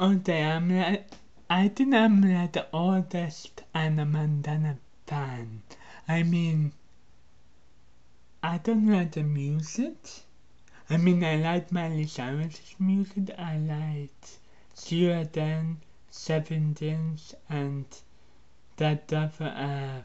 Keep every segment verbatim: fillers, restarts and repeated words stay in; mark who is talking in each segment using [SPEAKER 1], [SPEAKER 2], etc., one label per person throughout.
[SPEAKER 1] Oh damn it. I think I'm like the oldest Anna Montana fan. I mean, I don't like the music. I mean, I like Miley Cyrus's music. I liked Zero Dan, Seventeens, and that other uh,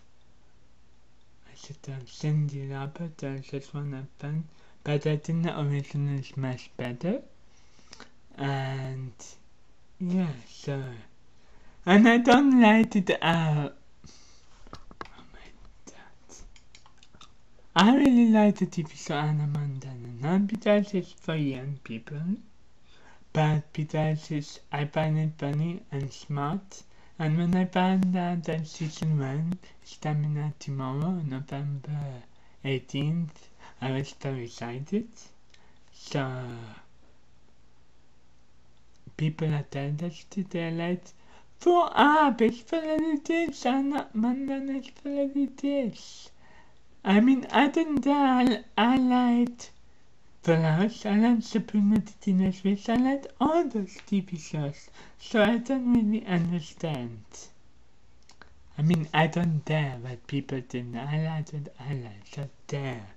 [SPEAKER 1] I said uh, Cyndi Lauper. That's just one of them. But I think the original is much better. And yeah, so. And I don't like it. Uh, oh my god. I really like the T V show Anna Montana. Not because it's for young people, but because it's, I find it funny and smart. And when I found out that season one is coming out tomorrow, November eighteenth, I was very excited. So, people are telling us today, like, for up, it's for this, Anna Montana is for this. I mean, I don't know, I liked Flowers, I liked Sabrina the Teenage Witch, I liked all those T V shows, so I don't really understand. I mean, I don't dare what people think, I like what I like, so there.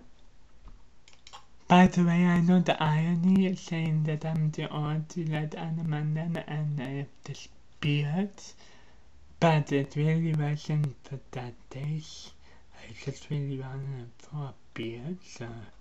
[SPEAKER 1] By the way, I know the irony is saying that I'm the old to like Anna Montana and I have this beard, but it really wasn't for that days. I just really wanted for a beard, so